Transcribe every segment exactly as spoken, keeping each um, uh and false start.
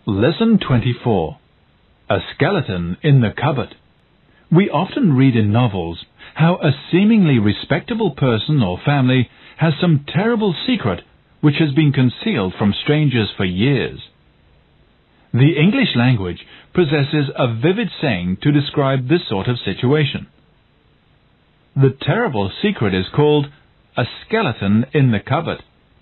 Lesson twenty-four. A skeleton in the cupboard. We often read in novels how a seemingly respectable person or family has some terrible secret which has been concealed from strangers for years. The English language possesses a vivid saying to describe this sort of situation. The terrible secret is called a skeleton in the cupboard.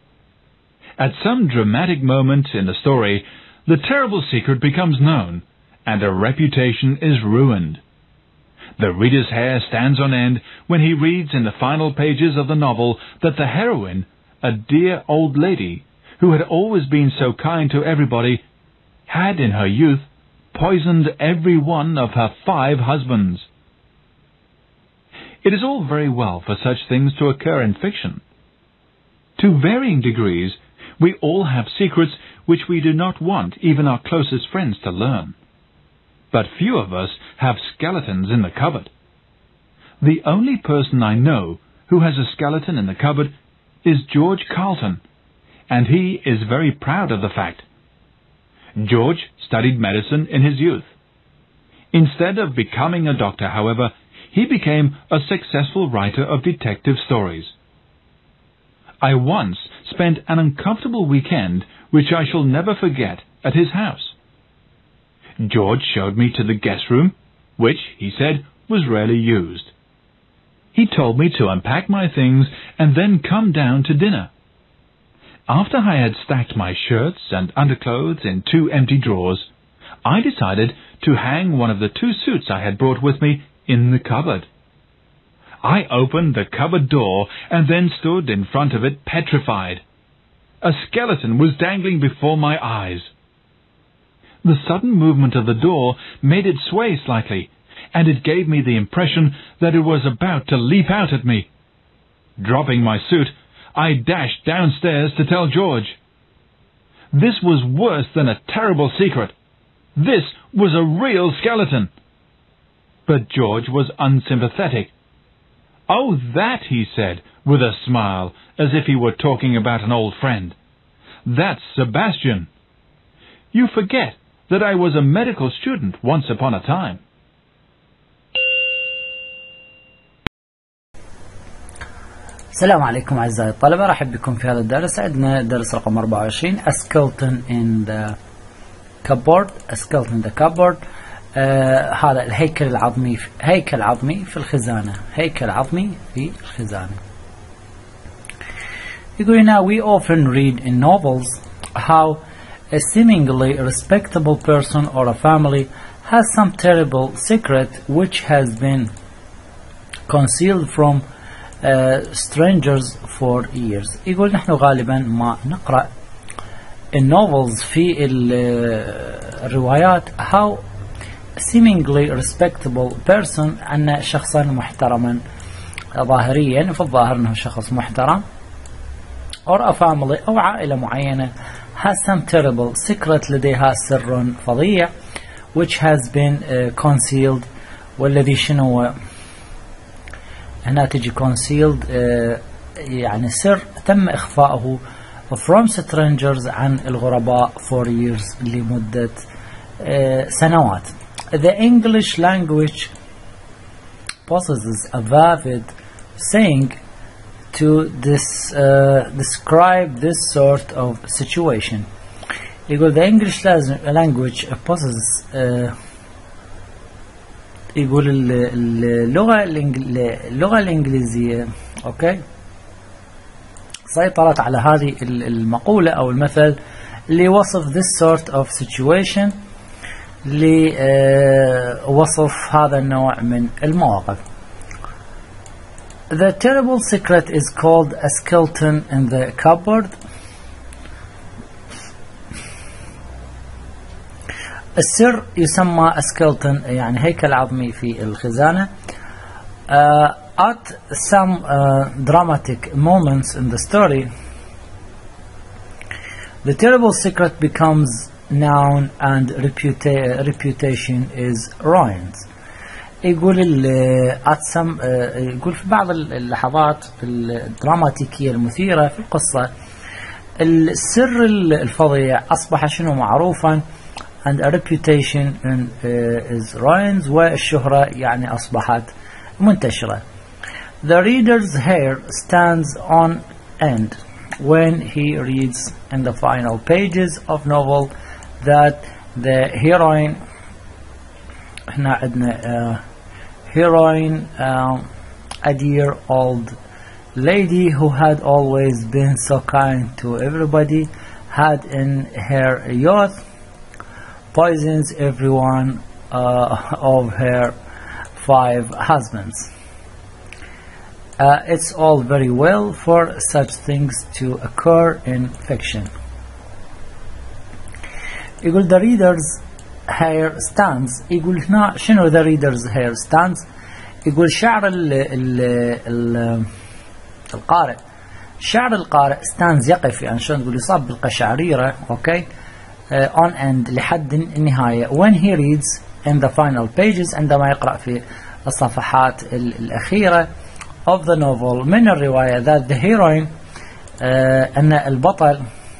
At some dramatic moment in the story, the terrible secret becomes known, and a reputation is ruined. The reader's hair stands on end when he reads in the final pages of the novel that the heroine, a dear old lady, who had always been so kind to everybody, had in her youth poisoned every one of her five husbands. It is all very well for such things to occur in fiction. To varying degrees, we all have secrets which we do not want even our closest friends to learn. But few of us have skeletons in the cupboard. The only person I know who has a skeleton in the cupboard is George Carlton, and he is very proud of the fact. George studied medicine in his youth. Instead of becoming a doctor, however, he became a successful writer of detective stories. I once spent an uncomfortable weekend which I shall never forget at his house. George showed me to the guest room, which, he said, was rarely used. He told me to unpack my things and then come down to dinner. After I had stacked my shirts and underclothes in two empty drawers, I decided to hang one of the two suits I had brought with me in the cupboard. I opened the cupboard door and then stood in front of it petrified. A skeleton was dangling before my eyes. The sudden movement of the door made it sway slightly, and it gave me the impression that it was about to leap out at me. Dropping my suit, I dashed downstairs to tell George. This was worse than a terrible secret. This was a real skeleton. But George was unsympathetic. "Oh, that," he said, with a smile, as if he were talking about an old friend. "That's Sebastian. You forget that I was a medical student once upon a time." السلام عليكم أعزائي الطلبة، رحب بكم في هذا الدرس. عندنا درس رقم أربعة وعشرين A skeleton in the cupboard. A skeleton in the cupboard. آه هذا الهيكل العظمي في هيكل عظمي في الخزانة. هيكل عظمي في الخزانة. يقول هنا we often read in novels how a seemingly respectable person or a family has some terrible secret which has been concealed from uh, strangers for years. يقول نحن غالبا ما نقرأ النوفلز في الروايات how seemingly respectable person أن شخصا محترما ظاهريا، في الظاهر أنه شخص محترم، or a family أو عائلة معينة has some terrible secret لديها سر فظيع which has been uh, concealed، والذي شنو هنا تجي concealed uh, يعني سر تم إخفاؤه from strangers عن الغرباء for years لمدة uh, سنوات. The English language possesses a vivid saying to this, uh, describe this sort of situation. يقول the English language possesses uh, يقول اللغة اللغة الإنجليزية أوكي سيطرت على هذه المقولة أو المثل لوصف this sort of situation، لوصف هذا النوع من المواقف. The terrible secret is called a skeleton in the cupboard. السر يسمى a skeleton يعني هيكل عظمي في الخزانة. Uh, at some uh, dramatic moments in the story, the terrible secret becomes known and reputa reputation is ruined. يقول at some uh, يقول في بعض اللحظات الدراماتيكية المثيرة في القصة السر الفظيع أصبح شنو معروفا and a reputation in, uh, is ruined والشهرة يعني أصبحت منتشرة. The reader's hair stands on end when he reads in the final pages of novel that the heroine هنا عندنا uh, heroine uh, a dear old lady who had always been so kind to everybody had in her youth poisons every one uh, of her five husbands. Uh, it's all very well for such things to occur in fiction. يقول the reader's hair stands. يقول هنا شنو the reader's hair stands؟ يقول شعر ال ال ال القارئ شعر القارئ stands يقف، يعني شلون تقول يصاب بالقشعريرة اوكي uh, on end لحد النهاية when he reads in the final pages عندما يقرأ في الصفحات الأخيرة of the novel من الرواية that the heroine uh, أن البطل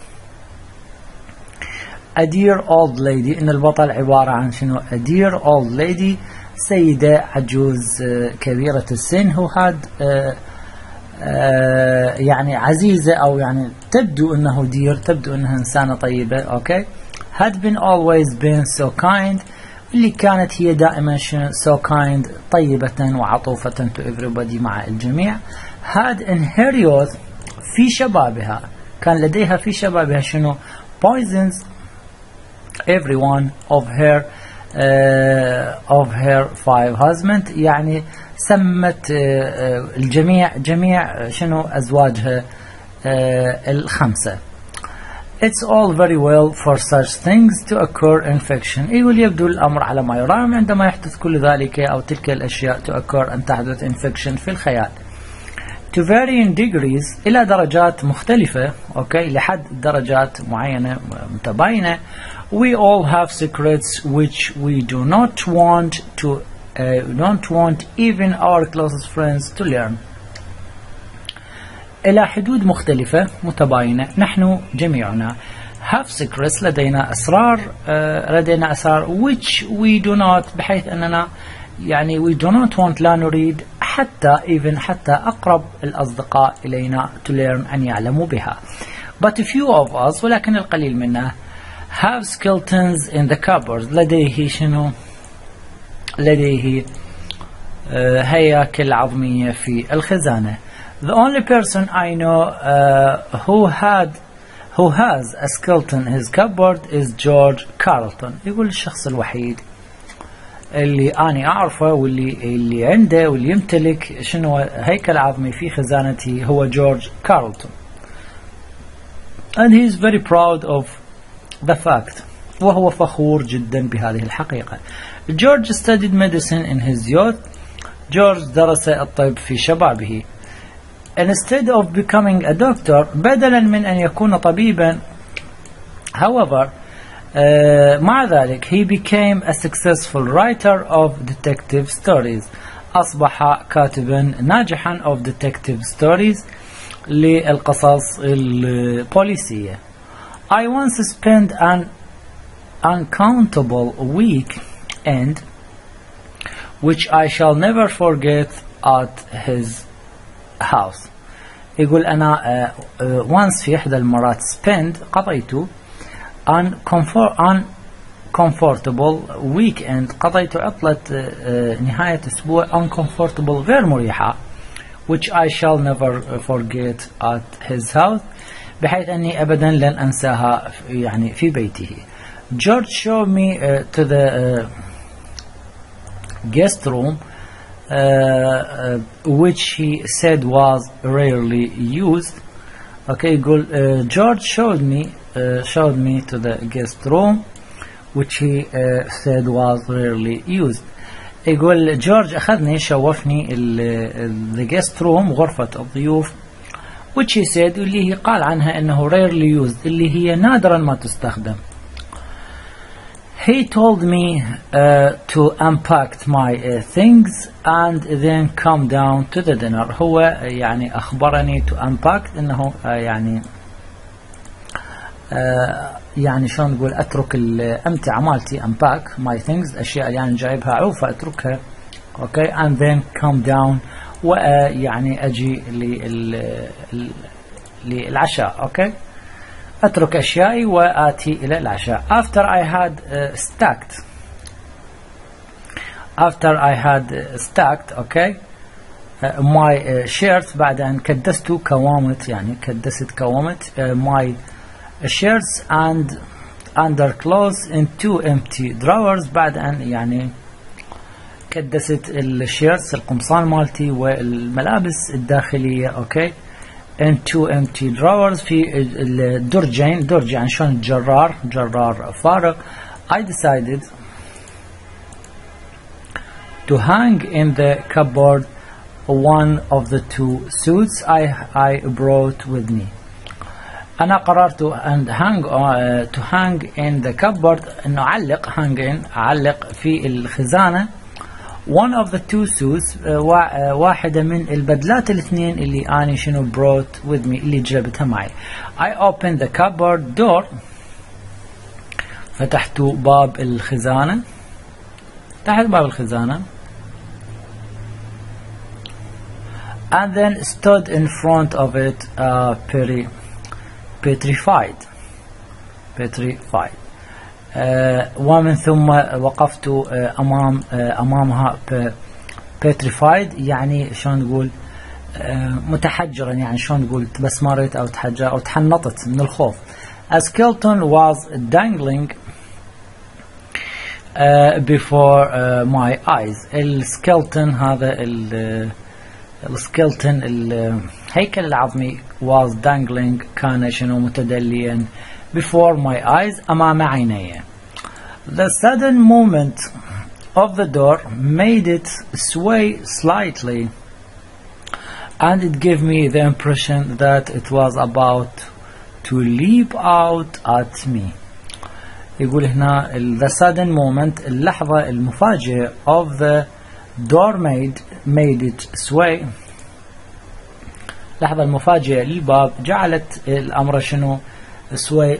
a dear old lady أن البطل عبارة عن شنو a dear old lady سيدة عجوز uh, كبيرة السن who had uh, uh, يعني عزيزة أو يعني تبدو أنه دير تبدو أنها إنسانة طيبة أوكي had been always been so kind اللي كانت هي دائما so kind طيبة وعطوفة to everybody مع الجميع had in her youth في شبابها كان لديها في شبابها شنو poisons every one of her uh, of her five husbands يعني سمت uh, uh, الجميع جميع شنو أزواجها uh, الخمسة. It's all very well for such things to occur in fiction. يقول يبدو الأمر على ما يرام عندما يحدث كل ذلك أو تلك الأشياء to occur أن تحدث in fiction في الخيال. To varying degrees إلى درجات مختلفة أوكي لحد درجات معينة متباينة. We all have secrets which we do not want to uh, don't want even our closest friends to learn. إلى حدود مختلفة متباينة نحن جميعنا have secrets لدينا أسرار uh, لدينا أسرار which we do not بحيث أننا يعني we do not want لا نريد حتى even حتى أقرب الأصدقاء إلينا to learn أن يعلموا بها. But few of us ولكن القليل منا have skeletons in the cupboard لديه شنو لديه uh, هياكل عظمية في الخزانة. The only person I know uh, who had who has a skeleton in his cupboard is George Carlton. يقول الشخص الوحيد اللي أنا أعرفه واللي اللي عنده واللي يمتلك شنو هيكل عظمي في خزانته هو جورج كارلتون. And he is very proud of the fact. وهو فخور جدا بهذه الحقيقة. George studied medicine in his youth. جورج درس الطب في شبابه. Instead of becoming a doctor بدلا من أن يكون طبيبا however uh, مع ذلك he became a successful writer of detective stories أصبح كاتبا ناجحا of detective stories للقصص البوليسية. I once spent an uncountable weekend which I shall never forget at his house. يقول أنا uh, uh, once في إحدى المرات spend قضيت uncomfortable weekend قضيت عطلة uh, uh, نهاية أسبوع uncomfortable غير مريحة which I shall never forget at his house بحيث أني أبدا لن أنساها يعني في بيته. George showed me uh, to the uh, guest room Uh, uh, which he said was rarely used. Okay, يقول uh, George showed me uh, showed me to the guest room which he uh, said was rarely used. يقول جورج أخذني شوفني ال the guest room غرفة الضيوف which he said اللي هي قال عنها أنه rarely used اللي هي نادرا ما تستخدم. He told me uh, to unpack my uh, things and then come down to the dinner. هو يعني أخبرني to unpack إنه uh, يعني آه يعني شلون نقول اترك الامتعه مالتي unpack my things الاشياء اللي انا يعني جايبها عوفه اتركها اوكي and then come down ويعني اجي للعشاء اوكي اترك اشيائي واتي الى العشاء after I had uh, stacked after I had stacked okay uh, my uh, shirts بعد ان كدست كوامت يعني كدست كوامت uh, my shirts and underclothes in two empty drawers بعد ان يعني كدست الشيرتس القمصان مالتي والملابس الداخلية اوكي in two empty drawers في الدرجين درج يعني شلون الجرار جرار فارغ I decided to hang in the cupboard one of the two suits I I brought with me أنا قررت and hang uh, to hang in the cupboard إنه أعلق hang in أعلق في الخزانة one of the two suits uh, واحدة من البدلات الاثنين اللي أنا شنو brought with me اللي جابتها معي I opened the cupboard door فتحت باب الخزانة فتحت باب الخزانة and then stood in front of it uh, peri petrified petrified uh, ومن ثم وقفت uh, أمام uh, أمامها petrified يعني شلون نقول uh, متحجرا يعني شلون نقول تبسمرت أو تحجر أو تحنطت من الخوف as skeleton was dangling uh, before uh, my eyes السكيلتون هذا ال السكيلتون الهيكل العظمي was dangling كان شنو متدليا before my eyes أمام عيني the sudden movement of the door made it sway slightly and it gave me the impression that it was about to leap out at me يقول هنا the sudden moment اللحظة المفاجئة of the door made made it sway لحظة المفاجئة للباب جعلت الأمر شنو sway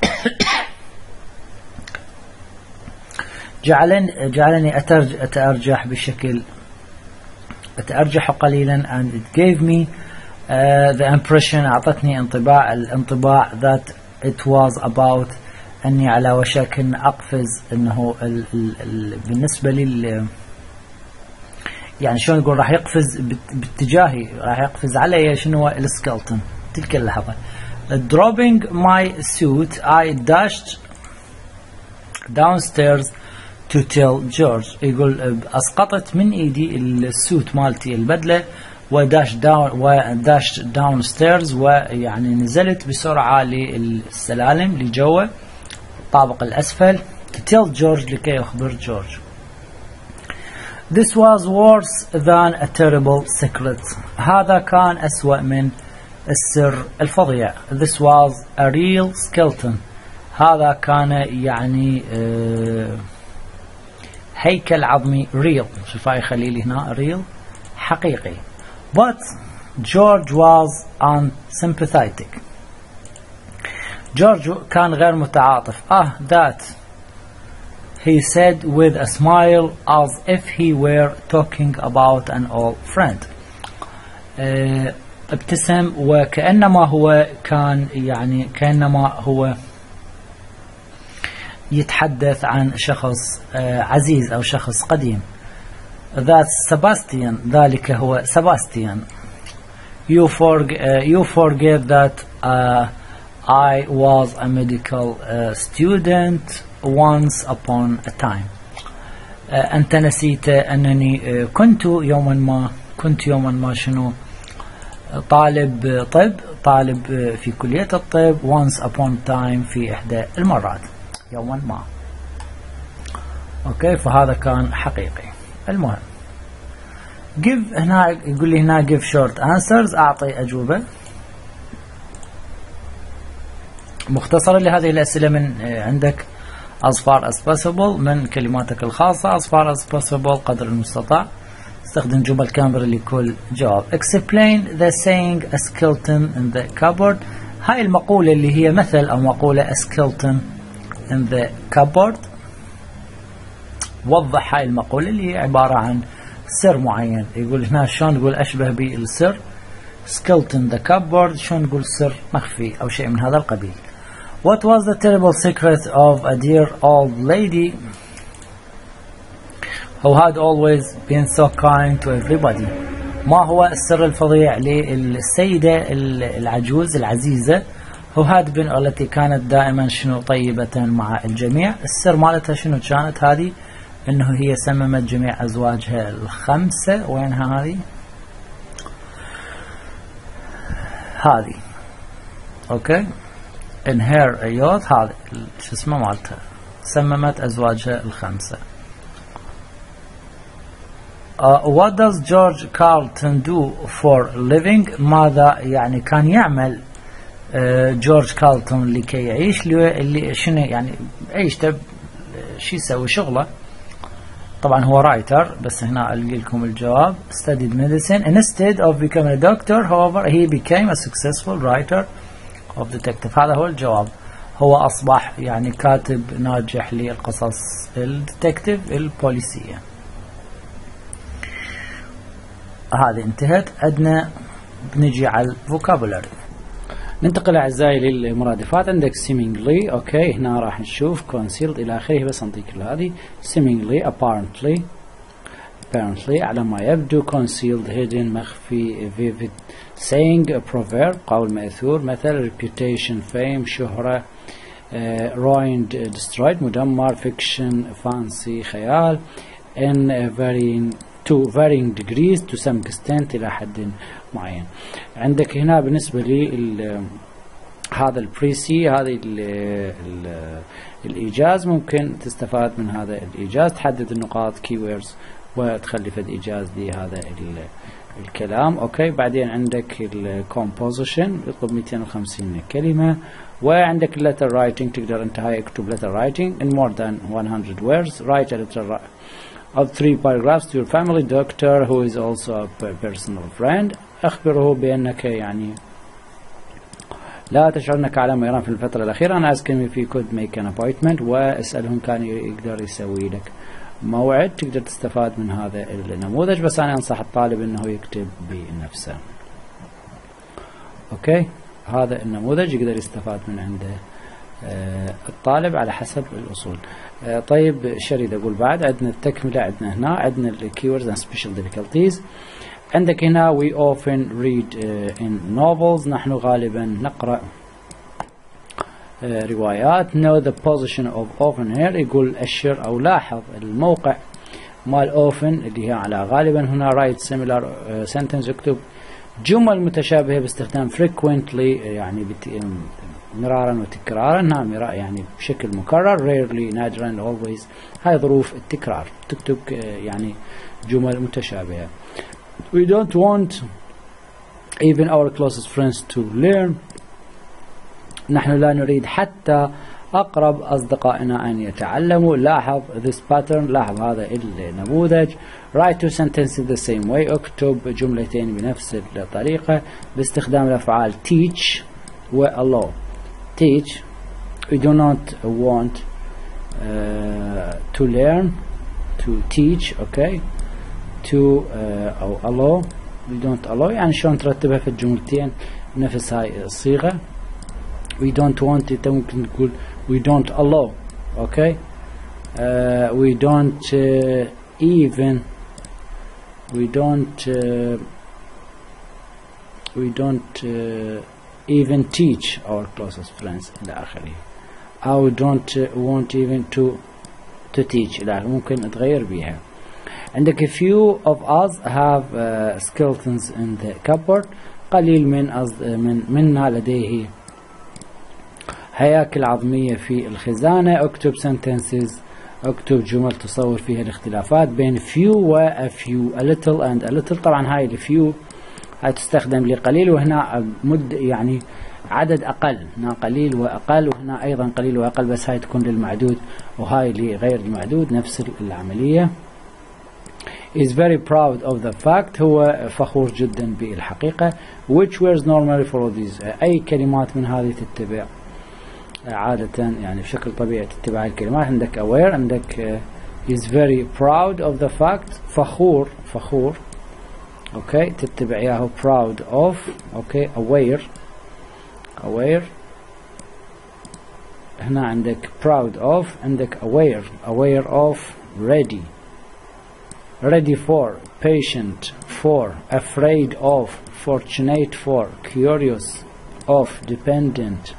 جعلني جعلني أتأرجح بشكل أتأرجح قليلا and it gave me uh, the impression أعطتني انطباع الانطباع that it was about أني على وشك أن أقفز أنه ال ال ال بالنسبة لي يعني شلون نقول راح يقفز باتجاهي راح يقفز علي شنو السكيلتون تلك اللحظة dropping my suit I dashed downstairs to tell George يقول أسقطت من إيدي السوت مالتي البدلة وداش داون وداش downstairs ويعني نزلت بسرعة للسلالم لجوا الطابق الأسفل to tell George لكي أخبر جورج This was worse than a terrible secret. هذا كان أسوأ من السر الفظيع. This was a real skeleton. هذا كان يعني uh, هيكل عظمي real. شوفوا خليلي هنا real حقيقي. But George was unsympathetic. جورج كان غير متعاطف. Ah, that. He said with a smile as if he were talking about an old friend. uh, ابتسم وكأنما هو كان يعني كأنما هو يتحدث عن شخص uh, عزيز أو شخص قديم. That's Sebastian. ذلك هو Sebastian. You forg uh, you forget that uh, I was a medical uh, student once upon a time. uh, أنت نسيت أنني uh, كنت يوما ما كنت يوما ما شنو طالب طب طالب uh, في كلية الطب once upon a time في إحدى المرات يوما ما. أوكي فهذا كان حقيقي. المهم give هنا يقول لي هنا give short answers أعطي أجوبة مختصرة لهذه الأسئلة من uh, عندك as far as possible من كلماتك الخاصة as far as possible قدر المستطاع. استخدم جمل كامبر لكل جواب. explain the saying a skeleton in the cupboard. هاي المقولة اللي هي مثل أو مقولة a skeleton in the cupboard. وضح هاي المقولة اللي هي عبارة عن سر معين. يقول هنا شلون نقول أشبه بالسر skeleton the cupboard، شلون نقول سر مخفي أو شيء من هذا القبيل. What was the terrible secret of a dear old lady who had always been so kind to everybody؟ ما هو السر الفظيع للسيدة العجوز العزيزة who had been التي كانت دائما شنو طيبة مع الجميع؟ السر مالتها شنو كانت هذه؟ انه هي سممت جميع ازواجها الخمسة. وينها هذه؟ هذه اوكي in her ايوت هذه شو اسمه مالتها، سممت ازواجها الخمسة. Uh, what does George Carlton do for a living؟ ماذا يعني كان يعمل جورج uh, كارلتون لكي يعيش؟ اللي شنو يعني عيشته شو يسوي شغله؟ طبعا هو رايتر، بس هنا ألقي لكم الجواب. studied medicine instead of becoming a doctor however he became a successful writer of detective. هذا هو الجواب. هو أصبح يعني كاتب ناجح للقصص الديتكتيف البوليسية. هذه انتهت. عندنا بنجي على الفوكابولاري. ننتقل أعزائي للمرادفات. عندك seemingly أوكي هنا راح نشوف concealed إلى آخره، بس نعطيك هذه seemingly apparently apparently على ما يبدو concealed hidden مخفي vivid saying proverb قول مأثور مثل reputation fame شهرة uh, ruined destroyed مدمر fiction fancy خيال in varying to varying degrees to some extent إلى حد معين. عندك هنا بالنسبة لي هذا البريسي هذه ال ال الإيجاز ممكن تستفاد من هذا الإيجاز، تحدد النقاط keywords وتخلي فد إيجاز لهذا الكلام. أوكي بعدين عندك الكومبوزيشن يطلب مئتين وخمسين كلمة، وعندك letter writing تقدر انت هاي اكتب letter writing in more than one hundred words. write a letter of three paragraphs to your family doctor who is also a personal friend. أخبره بأنك يعني لا تشعر أنك على ما يرام في الفترة الأخيرة. أنا ask him if he could make an appointment، واسألهم كان يقدر يسوي لك موعد. تقدر تستفاد من هذا النموذج، بس أنا أنصح الطالب أنه يكتب بنفسه. أوكي هذا النموذج يقدر يستفاد من عنده آه الطالب على حسب الأصول. آه طيب شريد أقول بعد عندنا التكملة. عندنا هنا عندنا الكيوردز and special difficulties. عندك هنا we often read uh, in novels نحن غالبا نقرأ uh, روايات. know the position of often here يقول أشر أو لاحظ الموقع مال often اللي هي على غالبا. هنا write similar uh, sentence اكتب جمل متشابهة باستخدام frequently يعني مرارا وتكرارا. نعم يعني بشكل مكرر. rarely نادرا always هاي ظروف التكرار. تكتب uh, يعني جمل متشابهة. we don't want even our closest friends to learn نحن لا نريد حتى أقرب أصدقائنا أن يتعلموا. لاحظ this pattern لاحظ هذا النموذج. write two sentences the same way اكتب جملتين بنفس الطريقة باستخدام الأفعال teach و allow. teach we do not want uh, to learn to teach okay to uh, أو allow we don't allow يعني شلون ترتبها في الجملتين نفس هاي الصيغة. we don't want it ممكن تقول we don't allow okay uh, we don't uh, even we don't uh, we don't uh, even teach our closest friends إلى آخره. أو don't uh, want even to to teach إلى آخره ممكن تغير بيها. عندك few of us have uh, skeletons in the cupboard قليل من أصد من منا لديه هياكل عظمية في الخزانة. اكتب sentences اكتب جمل تصور فيها الاختلافات بين few و a few a little and a little. طبعا هاي ال few هاي تستخدم لقليل، وهنا مد يعني عدد أقل. هنا قليل وأقل، وهنا أيضا قليل وأقل، بس هاي تكون للمعدود وهاي لغير المعدود. نفس العملية. is very proud of the fact. هو فخور جدا بالحقيقة. which words normally follow these. أي كلمات من هذه تتبع عادة يعني بشكل طبيعي تتبع الكلمات. عندك aware، عندك uh, is very proud of the fact. فخور فخور اوكي تتبع ياهو proud of. اوكي aware aware هنا عندك proud of، عندك aware aware of. ready ready for، patient for، afraid of، fortunate for، curious of، dependent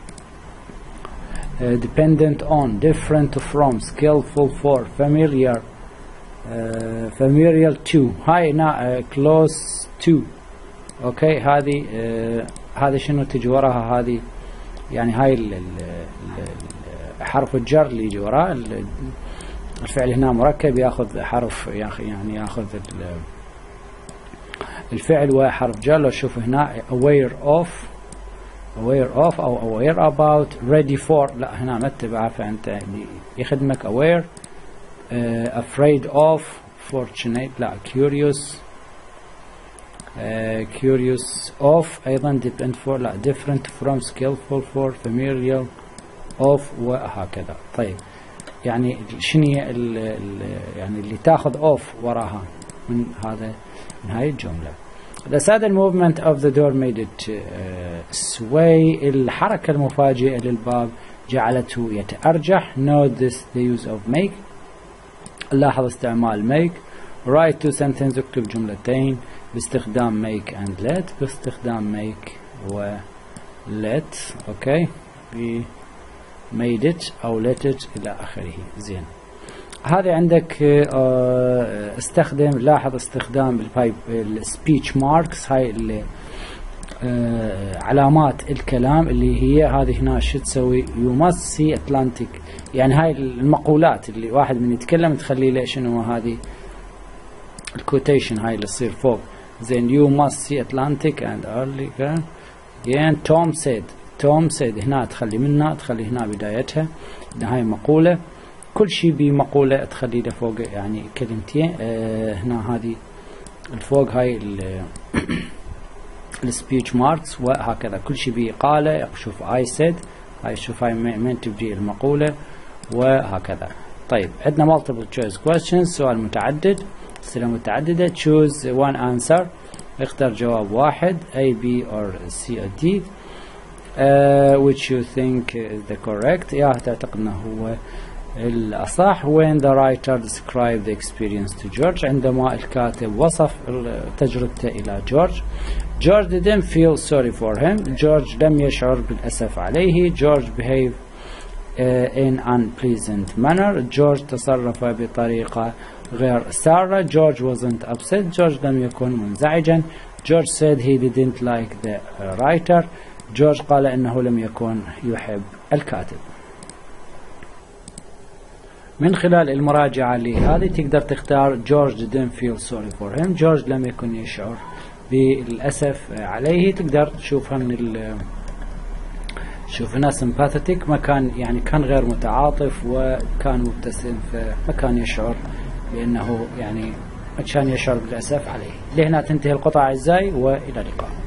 uh, dependent on، different from، skillful for، familiar uh, familiar to. هاي هنا uh, close to. اوكي هذه uh, هذه شنو تجي وراها؟ هذه يعني هاي ال ال ال حرف الجر اللي يجي وراه. الفعل هنا مركب ياخذ حرف يعني ياخذ الفعل وحرف جر. لو شوف هنا aware of aware of أو aware about. ready for لا هنا ما تتبعها، فأنت يخدمك aware. uh, afraid of، fortunate لا curious uh, curious of أيضا depend for لا different from، skillful for، familiar of وهكذا. طيب يعني شنو يعني اللي تاخذ اوف وراها من هذا من هاي الجملة. The sudden movement of the door made it uh, sway. الحركة المفاجئة للباب جعلته يتأرجح. Note this the use of make. لاحظ استعمال make. write two sentences اكتب جملتين باستخدام make and let. باستخدام make و let. اوكي okay. made it أو let it إلى آخره. زين هذا عندك اه استخدم. لاحظ استخدام البايب السبيتش ماركس. هاي اللي اه علامات الكلام اللي هي هذه هنا شو تسوي؟ you must see Atlantic. يعني هاي المقولات اللي واحد من يتكلم تخلي له شنو هذه الكوتيشن هاي اللي تصير فوق. زين you must see Atlantic and early. يعني توم said توم سيد هنا تخلي منها تخلي هنا بدايتها. هاي مقولة. كل شيء بمقولة تخلي له فوق يعني كلمتين. اه هنا هذه الفوق هاي السبيتش ماركس وهكذا. كل شيء بقالة. شوف I said هاي شوف هاي من تبدي المقولة وهكذا. طيب عندنا multiple choice questions سؤال متعدد أسئلة متعددة. choose one answer اختر جواب واحد A B or C or D. Uh, which you think is the correct. يا تعتقد انه هو الأصح. when the writer described the experience to George عندما الكاتب وصف تجربته إلى جورج. George didn't feel sorry for him. جورج لم يشعر بالأسف عليه. George behaved uh, in unpleasant manner. جورج تصرف بطريقة غير سارة. George wasn't upset. جورج لم يكن منزعجا. George said he didn't like the uh, writer. جورج قال إنه لم يكن يحب الكاتب. من خلال المراجعة لهذه تقدر تختار جورج didn't feel sorry for him. جورج لم يكن يشعر بالأسف عليه. تقدر تشوفها من ال شوف هنا sympathetic ما كان يعني كان غير متعاطف وكان مبتسم فما كان يشعر بأنه يعني ما كان يشعر بالأسف عليه. لهنا تنتهي القطعة أعزائي وإلى اللقاء.